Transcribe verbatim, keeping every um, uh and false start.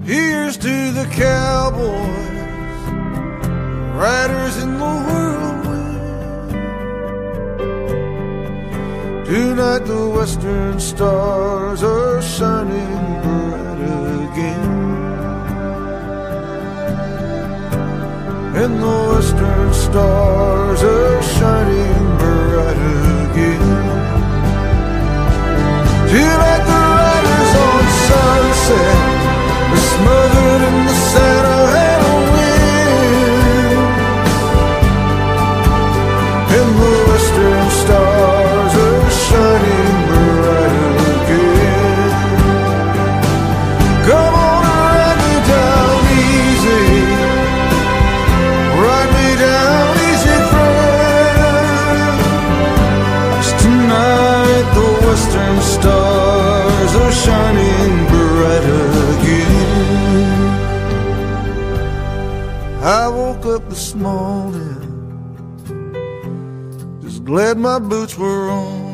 Here's to the cowboys, riders in the whirlwind. Tonight the western stars are shining bright again, and the western stars are shining bright again. Tonight the riders on Sunset are smothered in the Santa Ana wind, and the western stars are shining bright again. Come on and ride me down easy, ride me down easy, friend. 'Cause tonight the western stars are shining bright again. I woke up this morning, just glad my boots were on.